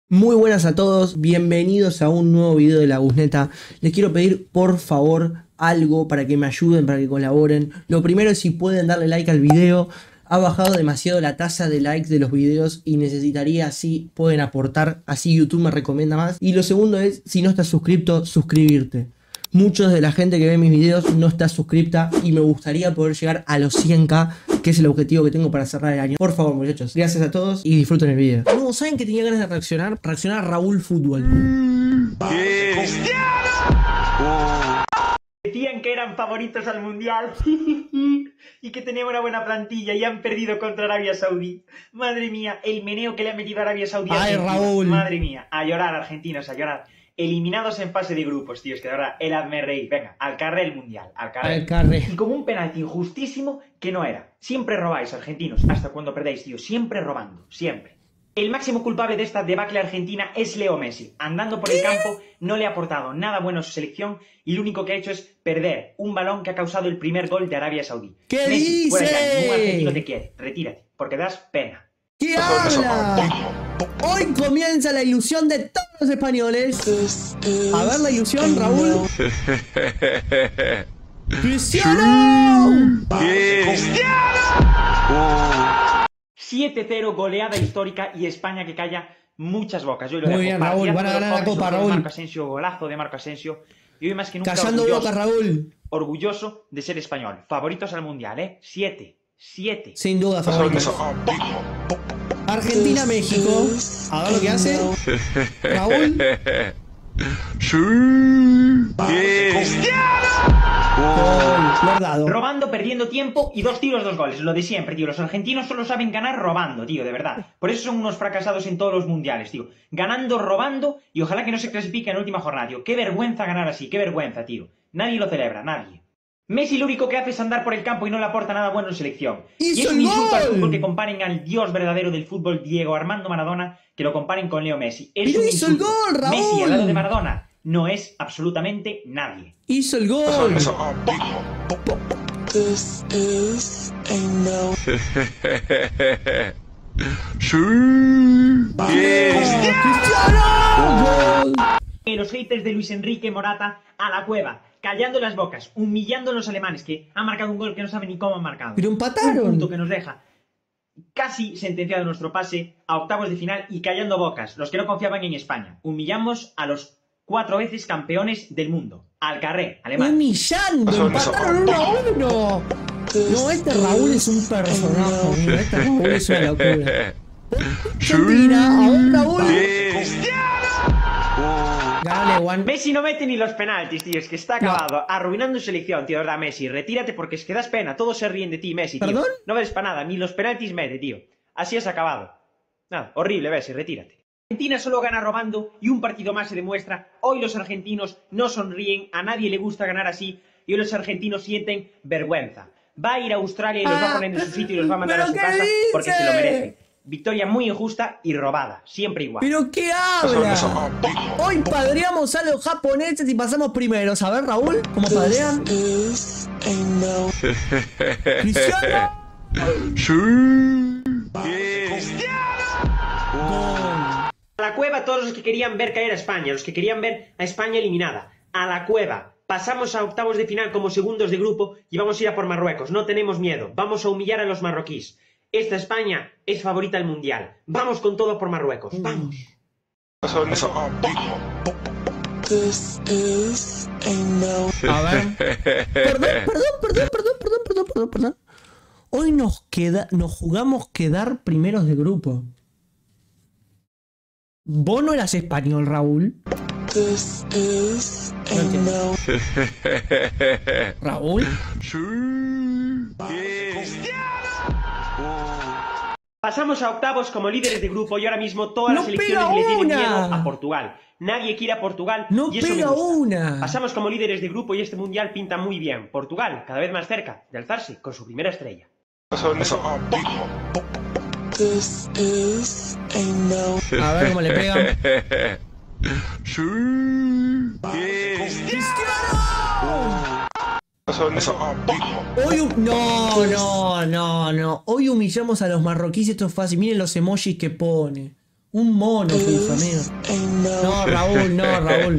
Muy buenas a todos, bienvenidos a un nuevo video de La Gusneta. Les quiero pedir por favor algo para que me ayuden, para que colaboren. Lo primero es si pueden darle like al video. Ha bajado demasiado la tasa de likes de los videos y necesitaría, si pueden aportar, así YouTube me recomienda más. Y lo segundo es, si no estás suscrito, suscribirte. Muchos de la gente que ve mis videos no está suscripta y me gustaría poder llegar a los 100k, que es el objetivo que tengo para cerrar el año. Por favor, muchachos, gracias a todos y disfruten el video. No, ¿saben que tenía ganas de reaccionar? Reaccionar a Raúl Fútbol. Decían que eran favoritos al mundial y que tenían una buena plantilla y han perdido contra Arabia Saudí. Madre mía, el meneo que le ha metido a Arabia Saudí. Ay, Raúl. Madre mía, a llorar, argentinos, a llorar. Eliminados en fase de grupos, tío, es que de verdad, el hazme reír. Venga, al carré el mundial, al carré. Al carré. Y como un penalti injustísimo que no era. Siempre robáis, argentinos, hasta cuando perdéis, tío, siempre robando, siempre. El máximo culpable de esta debacle argentina es Leo Messi. Andando por el campo no le ha aportado nada bueno a su selección y lo único que ha hecho es perder un balón que ha causado el primer gol de Arabia Saudí. ¿Qué Messi, fuera ya, dice? ningún argentino te quiere, retírate, porque das pena. ¿Qué habla? Hoy comienza la ilusión de todos los españoles. A ver la ilusión, Raúl. ¡Cristiano! 7-0, goleada histórica y España que calla muchas bocas. Yo lo Muy dejo. bien, Raúl, van a ganar la Copa, Raúl. Marco Asensio, golazo de Marco Asensio. Y hoy más que nunca Callando boca, Raúl. orgulloso de ser español. Favoritos al mundial, ¿eh? 7. Sin duda, favoritos. Argentina-México. A ver lo que hace. Raúl. Guardado. Robando, perdiendo tiempo y 2 tiros, 2 goles. Lo de siempre, tío. Los argentinos solo saben ganar robando, tío, de verdad. Por eso son unos fracasados en todos los mundiales, tío. Ganando, robando y ojalá que no se clasifique en la última jornada, tío. Qué vergüenza ganar así, qué vergüenza, tío. Nadie lo celebra, nadie. Messi lo único que hace es andar por el campo y no le aporta nada bueno en selección. Y es un insulto al fútbol que comparen al dios verdadero del fútbol, Diego Armando Maradona, que lo comparen con Leo Messi. Es Pero un hizo el insulto. gol, Raúl. Messi al lado de Maradona no es absolutamente nadie. Hizo el gol. ¡Cristiano! Los haters de Luis Enrique Morata a la cueva, callando las bocas, humillando a los alemanes que han marcado un gol que no saben ni cómo han marcado. Pero empataron. Un punto que nos deja casi sentenciado nuestro pase a octavos de final y callando bocas, los que no confiaban en España. Humillamos a los 4 veces campeones del mundo. Al carré, alemán. Humillando, empataron 1-1. No, este Raúl es un personaje, amigo. Este Raúl es una locura. Argentina, a ver, Raúl. Gánale, Juan. Messi no mete ni los penaltis, tío, es que está acabado, arruinando su selección, tío, de verdad, Messi, retírate porque es que das pena, todos se ríen de ti, Messi, tío. ¿Perdón? No ves para nada, ni los penaltis mete, tío. Así has acabado. Nada, horrible, Messi, retírate. Argentina solo gana robando y un partido más se demuestra. Hoy los argentinos no sonríen, a nadie le gusta ganar así y hoy los argentinos sienten vergüenza. Va a ir a Australia y los va a poner en su sitio y los va a mandar a su casa porque se lo merecen. Victoria muy injusta y robada, siempre igual. ¿Pero qué habla? Hoy padreamos a los japoneses y pasamos primeros. A ver, Raúl, ¿cómo padrean? Cristiano. A la cueva todos los que querían ver caer a España, los que querían ver a España eliminada. A la cueva. Pasamos a octavos de final como segundos de grupo y vamos a ir a por Marruecos. No tenemos miedo. Vamos a humillar a los marroquíes. Esta España es favorita al mundial. Vamos con todo por Marruecos. Vamos. A ver. Perdón. Hoy nos jugamos quedar primeros de grupo. ¿Vos no eras español, Raúl? No entiendo. ¿Raúl? Pasamos a octavos como líderes de grupo y ahora mismo todas ¡No las selecciones pega le tienen una! miedo a Portugal. Nadie quiere a Portugal ¡No y eso me pega gusta. una! Pasamos como líderes de grupo y este mundial pinta muy bien. Portugal, cada vez más cerca de alzarse con su primera estrella. A ver cómo le pegan. Hoy no. Hoy humillamos a los marroquíes, esto es fácil. Miren los emojis que pone. Un mono puso, amigo. No, Raúl, no, Raúl.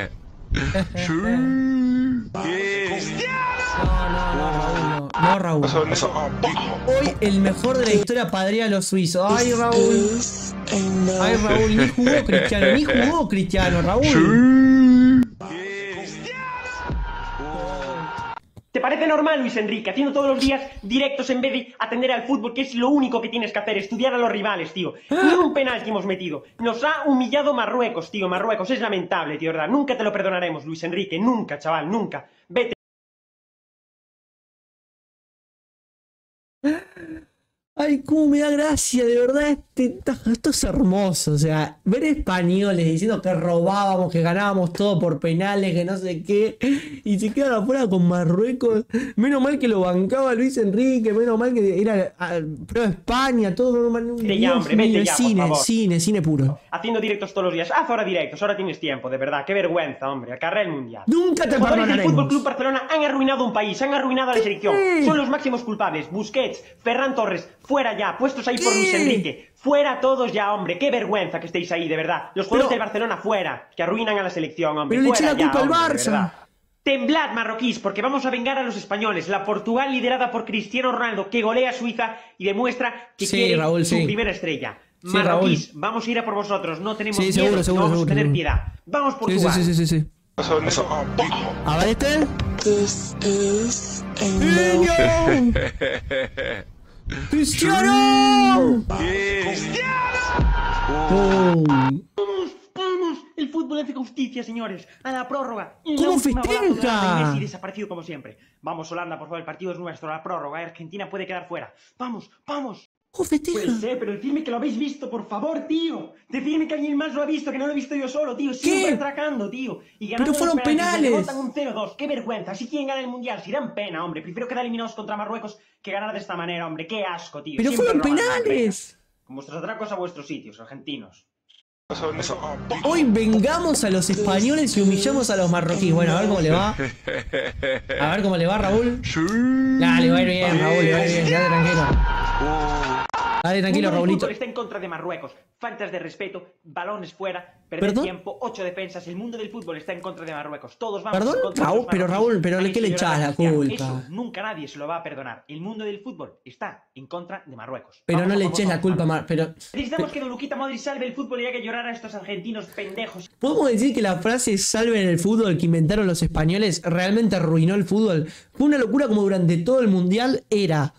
No, Raúl. Hoy el mejor de la historia padrea a los suizos. Ay, Raúl. Ay, Raúl, ni jugó Cristiano, Raúl. ¿Te parece normal, Luis Enrique, haciendo todos los días directos en vez de atender al fútbol, que es lo único que tienes que hacer, estudiar a los rivales, tío? Ni un penal que hemos metido. Nos ha humillado Marruecos, tío, Marruecos. Es lamentable, tío, ¿verdad? Nunca te lo perdonaremos, Luis Enrique, nunca, chaval, nunca. Vete. Ay, cómo me da gracia, de verdad, esto es hermoso, o sea, ver españoles diciendo que robábamos, que ganábamos todo por penales, que no sé qué, y se quedan afuera con Marruecos. Menos mal que lo bancaba Luis Enrique, menos mal que era pro España, todo. Vete ya, hombre, vete ya, cine, por favor. cine puro. Haciendo directos todos los días. Haz ahora directos, ahora tienes tiempo, de verdad. Qué vergüenza, hombre, acarrea el mundial. Nunca te Los jugadores del perdonaremos. Fútbol Club Barcelona han arruinado un país, han arruinado a la selección. Son los máximos culpables. Busquets, Ferran Torres, fuera ya, puestos ahí por Luis Enrique. Fuera todos ya, hombre. Qué vergüenza que estéis ahí, de verdad. Los jugadores del Barcelona fuera, que arruinan a la selección, hombre. Pero le eché Fuera la ya, culpa al hombre, de Barça. verdad. Temblad, marroquíes, porque vamos a vengar a los españoles. La Portugal liderada por Cristiano Ronaldo, que golea a Suiza y demuestra que quiere Raúl, su primera estrella. Sí, Marroquíes, vamos a ir a por vosotros. No tenemos miedo, seguro, no vamos a tener seguro. piedad. Vamos, Portugal. Sí. A ver este. ¡Niño! ¡Cristiano! Vamos, el fútbol hace justicia, señores. A la prórroga. ¿Cómo festeja? Messi desaparecido como siempre. Vamos, Holanda, por favor, el partido es nuestro. A la prórroga, Argentina puede quedar fuera. Vamos. ¿Cómo festeja? Puede ser, pero decidme que lo habéis visto, por favor, tío. Decidme que alguien más lo ha visto, que no lo he visto yo solo, tío. Siempre atracando, tío. Y ganando Pero fueron los penaltis, penales. remontan un 0-2. Qué vergüenza. Así quieren ganar el mundial. Si dan pena, hombre. Prefiero quedar eliminados contra Marruecos que ganar de esta manera, hombre. Qué asco, tío. Pero Siempre fueron robando, penales. Con vuestros atracos a vuestros sitios, argentinos. Hoy vengamos a los españoles y humillamos a los marroquíes. Bueno, a ver cómo le va. A ver cómo le va, Raúl. Dale, va a ir bien, Raúl, le va a ir bien. Dale, tranquilo. Dale, tranquilo, El Raulito. fútbol está en contra de Marruecos. Faltas de respeto, balones fuera, perder ¿Perdón? tiempo, 8 defensas. El mundo del fútbol está en contra de Marruecos. Todos vamos ¿Perdón? en contra de Raúl, los pero marroquíes. Raúl, pero Habéis ¿qué le hecho llorar echás a la Cristiano. culpa? Eso nunca nadie se lo va a perdonar. El mundo del fútbol está en contra de Marruecos. Pero Vamos, no le vamos, eches la vamos, culpa, vamos. pero... Necesitamos que Don Luquita Modric salve el fútbol y haga llorar a estos argentinos pendejos. ¿Podemos decir que la frase salven el fútbol que inventaron los españoles realmente arruinó el fútbol? Fue una locura como durante todo el mundial era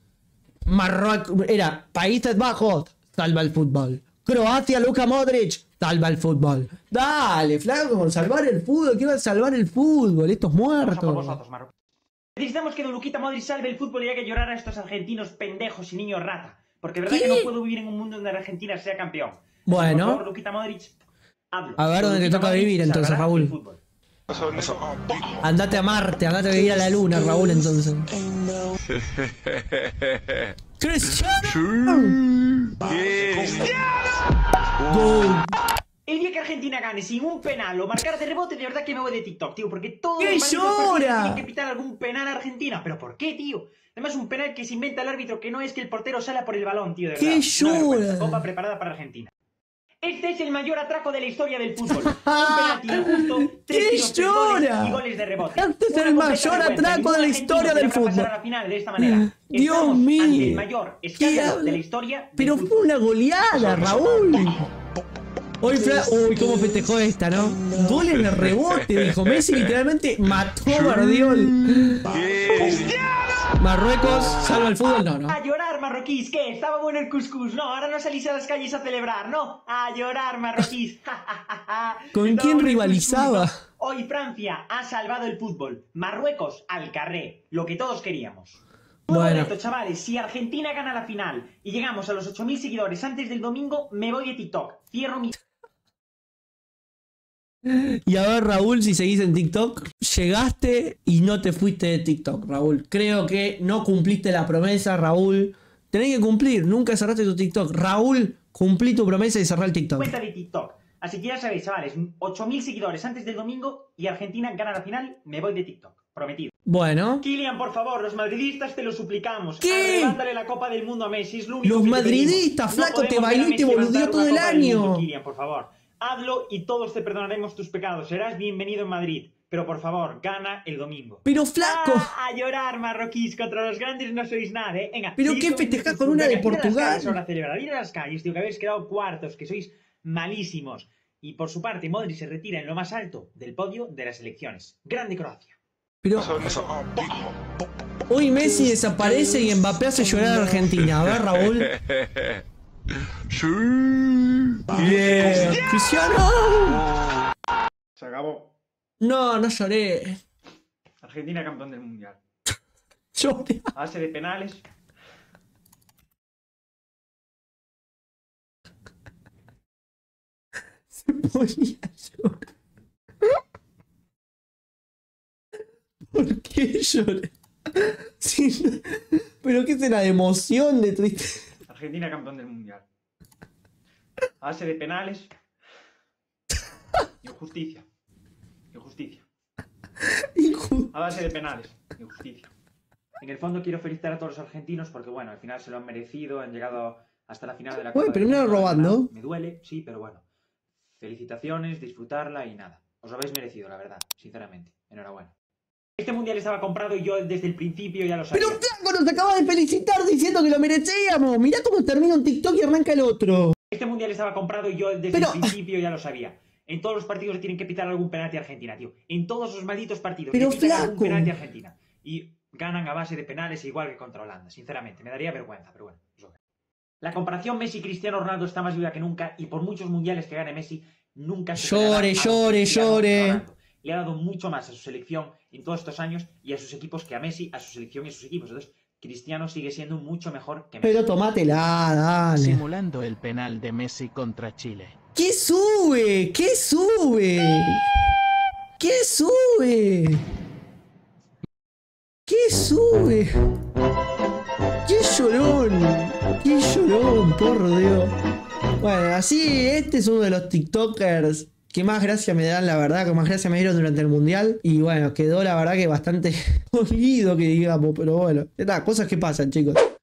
Países Bajos, salva el fútbol. Croacia, Luka Modric, salva el fútbol. Dale, flaco, salvar el fútbol. ¿Qué va a salvar el fútbol? Estos Vamos a por muertos. vosotros, Marruecos. Necesitamos que Don Luquita Modric salve el fútbol y haga llorar a estos argentinos pendejos y niños rata. Porque es verdad ¿Qué? que no puedo vivir en un mundo donde Argentina sea campeón. Bueno. Por favor, Luquita Modric, hazlo. A ver dónde te Luquita toca Modric vivir entonces, salvará Raúl. el fútbol. Andate a Marte, andate a vivir a la luna, Raúl, entonces. ¡Cristiano! ¡Gol! El día que Argentina gane sin un penal o marcar de rebote, de verdad que me voy de TikTok, tío. Porque todos ¡Qué los malditos partidos llora! tienen que pitar algún penal a Argentina. ¿Pero por qué, tío? Además, un penal que se inventa el árbitro que no es que el portero sala por el balón, tío, de verdad. ¡Qué Una vergüenza. llora! Copa preparada para Argentina. Este es el mayor atraco de la historia del fútbol. Un penalti injusto, ¡Qué 3 tiros, 3 goles llora! y goles de rebote. Este es Una el completa mayor vergüenza. atraco de la Ningún historia argentino del podrá pasar fútbol. a la final de esta manera. Dios Estamos mío. ante el mayor escándalo ¿Qué de la historia del Pero fútbol. fue una goleada, Raúl. Uy, cómo festejó esta, ¿no? Goles de rebote, dijo Messi, literalmente mató a Guardiol. Marruecos, salva el fútbol, no. A llorar, marroquíes, ¿qué? Estaba bueno el cuscús, no, ahora no salís a las calles a celebrar, no, a llorar, marroquíes. ¿Con Estaba quién bueno el rivalizaba? cuscús, ¿no? Hoy Francia ha salvado el fútbol, Marruecos al carré, lo que todos queríamos. Bueno. Reto, chavales, si Argentina gana la final y llegamos a los 8000 seguidores antes del domingo, me voy de TikTok, cierro mi... Y a ver, Raúl, si seguís en TikTok, llegaste y no te fuiste de TikTok, Raúl. Creo que no cumpliste la promesa, Raúl. Tenés que cumplir, nunca cerraste tu TikTok. Raúl, cumplí tu promesa de cerrar el TikTok. cuenta de TikTok. Así que ya sabéis, chavales, 8000 seguidores antes del domingo y Argentina gana la final, me voy de TikTok, prometido. Bueno. Kylian, por favor, los madridistas te lo suplicamos. ¿Qué? Arrebátale la Copa del Mundo a Messi, es lo único Los que te madridistas, pedimos. flaco, No te podemos ver a bailó y te Messi boludeó levantar todo una el Copa del Mundo, año. Kylian, por favor. Hazlo y todos te perdonaremos tus pecados. Serás bienvenido en Madrid. Pero por favor, gana el domingo. Pero flaco. A llorar, marroquíes, contra los grandes no sois nada, ¿eh? Venga. ¿Pero seguid qué con festejás vuestro con una de fútbol. Venga, ir a las Portugal? calles ahora a celebrar, ir a las calles, tío, que habéis quedado cuartos, que sois malísimos. Y por su parte, Modric se retira en lo más alto del podio de las elecciones. Grande Croacia. Pero hoy Messi desaparece y Mbappé hace llorar a Argentina. A ver, Raúl. Sí. Bien. Cristiano. Se acabó. No, no lloré. Argentina campeón del mundial. Lloré. A base de penales. Se ponía a llorar. ¿Por qué lloré? Sí, no. ¿Pero qué será de emoción, de tristeza? Argentina campeón del mundial. A base de penales. Injusticia. Injusticia. A base de penales. Injusticia. En el fondo quiero felicitar a todos los argentinos porque, bueno, al final se lo han merecido, han llegado hasta la final de la Copa Uy, pero del no era Mundo, robando. Me duele, sí, pero bueno. Felicitaciones, disfrutarla y nada. Os lo habéis merecido, la verdad, sinceramente. Enhorabuena. Este mundial estaba comprado y yo desde el principio ya lo sabía. Pero flaco, nos acaba de felicitar diciendo que lo merecíamos. Mirá cómo termina un TikTok y arranca el otro. Este mundial estaba comprado y yo desde Pero- el principio ya lo sabía. En todos los partidos le tienen que pitar algún penalti a Argentina, tío. En todos los malditos partidos Pero le pitan algún flaco. penalti a Argentina. Y ganan a base de penales igual que contra Holanda, sinceramente. Me daría vergüenza, pero bueno. Eso. La comparación Messi-Cristiano Ronaldo está más viva que nunca y por muchos mundiales que gane Messi, nunca se Llore, superará a llore, Cristiano llore. Ronaldo. Le ha dado mucho más a su selección en todos estos años y a sus equipos que a Messi, a su selección y a sus equipos. Entonces, Cristiano sigue siendo mucho mejor que Messi. Pero tomátela, dale. Simulando el penal de Messi contra Chile. ¿Qué sube? ¿Qué sube? ¿Qué sube? ¿Qué sube? ¡Qué llorón! ¡Qué llorón, por Dios! Bueno, así, este es uno de los TikTokers que más gracia me dan, la verdad, que más gracia me dieron durante el mundial. Y bueno, quedó la verdad que bastante olvido, que digamos, pero bueno, nada, cosas que pasan, chicos.